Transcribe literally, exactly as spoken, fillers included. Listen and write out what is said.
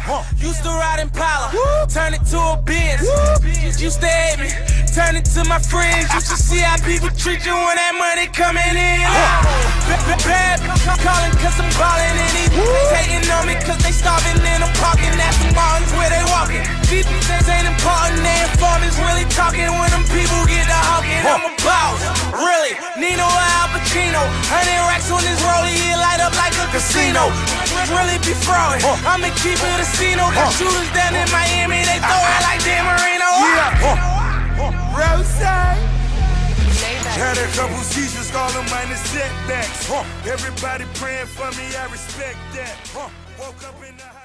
Huh. Used to ride Impala, Woo. Turn it to a Benz. Used to hate me, turn it to my friends. Used to see how people treat you when that money coming in. Bad, calling cause I'm ballin' and these hating on me cause they starving and I'm parking at the Martins where they walking. These things ain't important, they informants really talking when them people get to hawking. I'm a boss, really, Nino or Al Pacino. Hundred racks on this rollie, it light up like a casino. Really be throwing, I'ma keep it a casino. Got shooters down in Miami, they throw it like Dan Marino. Yeah, Rose. Had a couple seizures, all them minor setbacks. Huh. Everybody praying for me, I respect that. Huh. Woke up in the